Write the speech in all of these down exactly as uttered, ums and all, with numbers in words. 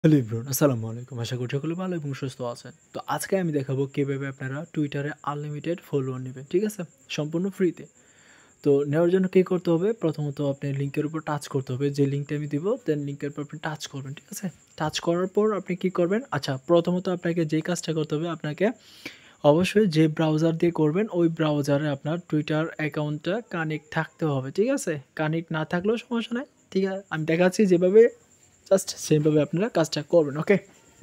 Hello everyone, আসসালামু আলাইকুম। আশা করি সকলে ভালো এবং সুস্থ আছেন। তো আজকে আমি দেখাবো কিভাবে আপনারা টুইটারে আনলিমিটেড ফলোয়ার নেবেন, ঠিক আছে? সম্পূর্ণ ফ্রিতে। তো নেওয়ার জন্য কী করতে হবে? প্রথমত আপনি লিঙ্কের উপর টাচ করতে হবে। যে লিঙ্কটা আমি দিব, দেন লিঙ্কের উপর আপনি টাচ করবেন, ঠিক আছে? টাচ করার পর আপনি কী করবেন? আচ্ছা, প্রথমত আপনাকে যেই কাজটা করতে হবে, আপনাকে অবশ্যই যে ব্রাউজার দিয়ে করবেন, ওই ব্রাউজারে আপনার টুইটার অ্যাকাউন্টটা কানেক্ট থাকতে হবে, ঠিক আছে? কানেক্ট না থাকলেও সমস্যা নাই, ঠিক আছে? আমি দেখাচ্ছি যেভাবে, জাস্ট সেমভাবে আপনারা কাজটা করবেন, ওকে?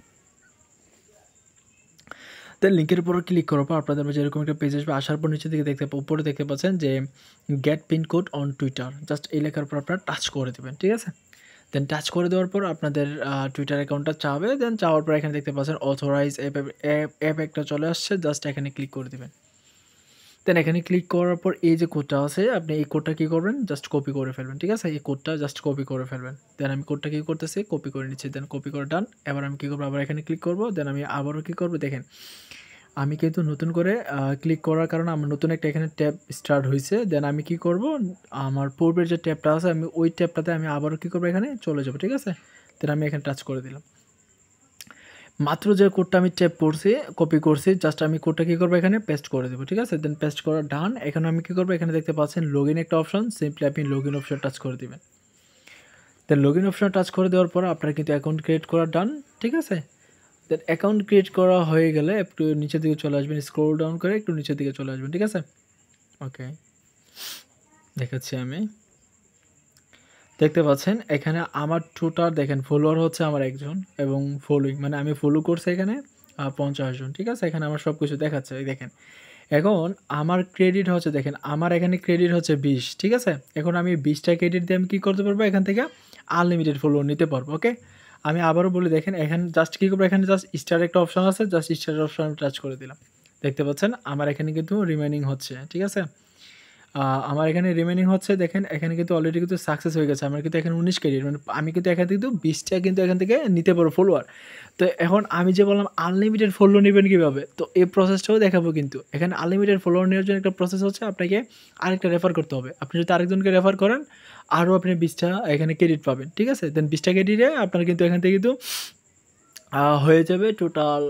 দেন লিঙ্কের উপর ক্লিক করার পর আপনাদের মাঝে এরকম একটা পেজ আসবে। আসার পর নিচের দিকে দেখতে উপরে দেখতে পাচ্ছেন যে get pin code on Twitter. Just এই লেখার উপর আপনারা টাচ করে দেবেন, ঠিক আছে? দেন টাচ করে দেওয়ার পর আপনাদের টুইটার অ্যাকাউন্টটা চাবে। দেন চাওয়ার পর এখানে দেখতে পাচ্ছেন অথরাইজ অ্যাপ অ্যাপ একটা চলে আসছে। জাস্ট এখানে ক্লিক করে দেবেন। দেন এখানে ক্লিক করার পর এই যে কোডটা আছে, আপনি এই কোডটা কী করবেন? জাস্ট কপি করে ফেলবেন, ঠিক আছে? এই কোডটা জাস্ট কপি করে ফেলবেন। দেন আমি কোডটা কী করতেছি? কপি করে নিচ্ছি। দেন কপি করে ডান। এবার আমি কী করবো? আবার এখানে ক্লিক করবো। দেন আমি আবারও কী করবো? দেখেন, আমি কিন্তু নতুন করে ক্লিক করার কারণে আমার নতুন একটা এখানে ট্যাব স্টার্ট হয়েছে। দেন আমি কি করব? আমার পূর্বের যে ট্যাবটা আছে, আমি ওই ট্যাবটাতে আমি আবারও কী করবো? এখানে চলে যাবো, ঠিক আছে? দেন আমি এখানে টাচ করে দিলাম। মাত্র যে কোডটা আমি ট্যাপ করছি, কপি করছি, জাস্ট আমি কোডটা কী করবো? এখানে পেস্ট করে দেবো, ঠিক আছে? দেন পেস্ট করা ডান। এখানে আমি কী করবো? এখানে দেখতে পাচ্ছেন লগ ইন একটা অপশন, সিম্পলি আপনি লগ ইন অপশন টাচ করে দেবেন। Then log in option touch করে দেওয়ার পর আপনার কিন্তু অ্যাকাউন্ট ক্রিয়েট করা ডান, ঠিক আছে? দেন অ্যাকাউন্ট ক্রিয়েট করা হয়ে গেলে একটু নিচের দিকে চলে আসবেন, স্ক্রল ডাউন করে একটু নিচের দিকে চলে আসবেন, ঠিক আছে? ওকে, দেখাচ্ছি আমি। দেখতে পাচ্ছেন এখানে আমার টোটাল দেখেন ফলোয়ার হচ্ছে আমার একজন এবং ফলোইং মানে আমি ফলো করছি এখানে পঞ্চাশ জন, ঠিক আছে? এখানে আমার সব কিছু দেখাচ্ছে, এই দেখেন। এখন আমার ক্রেডিট হচ্ছে, দেখেন আমার এখানে ক্রেডিট হচ্ছে বিশ, ঠিক আছে? এখন আমি বিশটা ক্রেডিট দিয়ে আমি কী করতে পারবো? এখান থেকে আনলিমিটেড ফলোয়ার নিতে পারবো, ওকে? আমি আবারও বলি, দেখেন এখানে জাস্ট কী করবো? এখানে জাস্ট স্টার একটা অপশন আছে, জাস্ট স্টারের অপশন আমি টাচ করে দিলাম। দেখতে পাচ্ছেন আমার এখানে কিন্তু রিমেনিং হচ্ছে, ঠিক আছে? আমার এখানে রিমেনিং হচ্ছে, দেখেন এখানে কিন্তু অলরেডি কিন্তু সাকসেস হয়ে গেছে। আমার কিন্তু এখানে উনিশ ক্রেডিট, মানে আমি কিন্তু এখান থেকে কিন্তু বিশটা কিন্তু এখান থেকে নিতে পারবো ফলোয়ার। তো এখন আমি যে বললাম আনলিমিটেড ফলোয়ার নেবেন কীভাবে? তো এই প্রসেসটাও দেখাবো কিন্তু। এখানে আনলিমিটেড ফলোয়ার নেওয়ার জন্য একটা প্রসেস হচ্ছে, আপনাকে আরেকটা রেফার করতে হবে। আপনি যদি আরেকজনকে রেফার করেন, আরও আপনি বিশটা এখানে ক্রেডিট পাবেন, ঠিক আছে? দেন বিশটা ক্রেডিটে আপনার কিন্তু এখান থেকে কিন্তু হয়ে যাবে টোটাল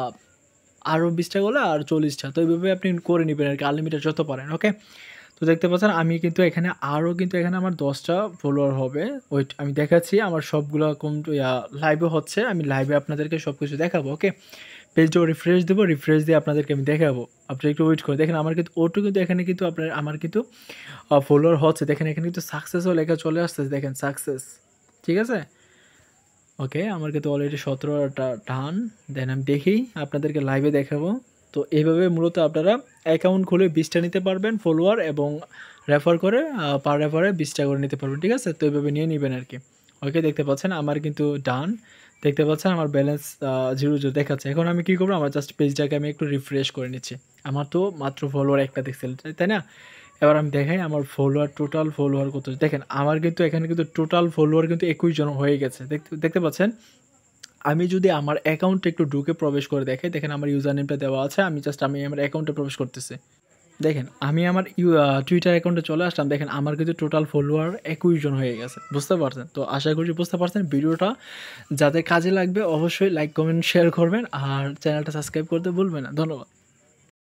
আরও বিশটা করলে আর চল্লিশটা। তো এইভাবে আপনি করে নেবেন আর কি, আনলিমিটেড যত পারেন, ওকে? তো দেখতে পাচ্ছেন আমি কিন্তু এখানে আরও কিন্তু এখানে আমার দশটা ফলোয়ার হবে। ওয়েট আমি দেখাচ্ছি, আমার সবগুলো কোন লাইভে হচ্ছে, আমি লাইভে আপনাদেরকে সব কিছু দেখাবো, ওকে? পেজটা রিফ্রেশ দেবো, রিফ্রেশ দিয়ে আপনাদেরকে আমি দেখাবো। আপনি একটু ওয়েট করে দেখেন, আমার কিন্তু ওটু কিন্তু এখানে কিন্তু আপনার আমার কিন্তু ফলোয়ার হচ্ছে, দেখেন এখানে কিন্তু সাকসেসও লেখা চলে আসতেছে, দেখেন সাকসেস, ঠিক আছে? ওকে, আমার কিন্তু অলরেডি সতেরোটা ডান। দেন আমি দেখি আপনাদেরকে লাইভে দেখাবো। তো এইভাবে মূলত আপনারা অ্যাকাউন্ট খুলে বিশটা নিতে পারবেন ফলোয়ার এবং রেফার করে পার রেফারে বিশটা করে নিতে পারবেন, ঠিক আছে? তো এইভাবে নিয়ে নেবেন আর কি। ওকে, দেখতে পাচ্ছেন আমার কিন্তু ডান। দেখতে পাচ্ছেন আমার ব্যালেন্স জিরো জিরো দেখাচ্ছে। এখন আমি কী করবো? আমার জাস্ট পেজটাকে আমি একটু রিফ্রেশ করে নিচ্ছি। আমার তো মাত্র ফলোয়ার একটা দেখছেন, তাই না? এবার আমি দেখাই আমার ফলোয়ার, টোটাল ফলোয়ার কত। দেখেন আমার কিন্তু এখানে কিন্তু টোটাল ফলোয়ার কিন্তু একুশ জন হয়ে গেছে, দেখতে দেখতে পাচ্ছেন? আমি যদি আমার অ্যাকাউন্টে একটু ঢুকে প্রবেশ করে দেখাই, দেখেন আমার ইউজার নেমটা দেওয়া আছে, আমি জাস্ট আমি আমার অ্যাকাউন্টে প্রবেশ করতেছি। দেখেন আমি আমার ইউ টুইটার অ্যাকাউন্টে চলে আসলাম, দেখেন আমার কিন্তু টোটাল ফলোয়ার একুশ জন হয়ে গেছে, বুঝতে পারছেন? তো আশা করি বুঝতে পারছেন। ভিডিওটা যাদের কাজে লাগবে অবশ্যই লাইক, কমেন্ট, শেয়ার করবেন আর চ্যানেলটা সাবস্ক্রাইব করতে ভুলবেন না। ধন্যবাদ।